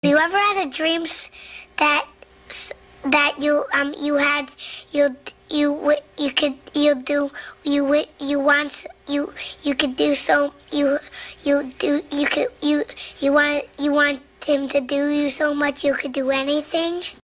You ever had a dreams that you had you could you do you want you could do so you want him to do you so much you could do anything?